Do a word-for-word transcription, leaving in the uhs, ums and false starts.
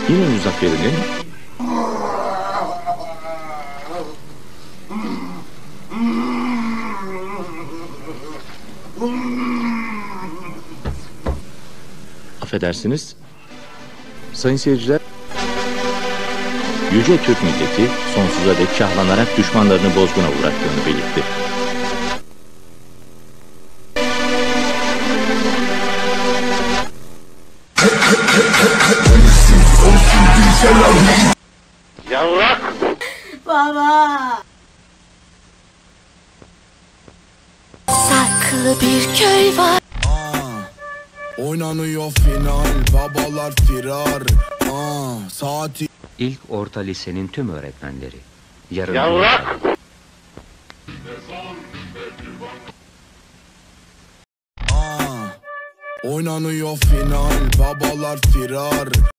Yine Muzaffer'in affedersiniz, sayın seyirciler, yüce Türk milleti sonsuza dek kahlanarak düşmanlarını bozguna uğrattığını belirtti. Yavrak! Baba! Saklı bir köy var. Aa, oynanıyor final, babalar firar. Aa, saati... İlk orta lisenin tüm öğretmenleri. Yarın Yavrak! Aa, oynanıyor final, babalar firar.